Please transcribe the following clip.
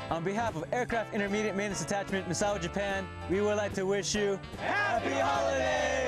On behalf of Aircraft Intermediate Maintenance Attachment, Misawa, Japan, we would like to wish you Happy Holidays!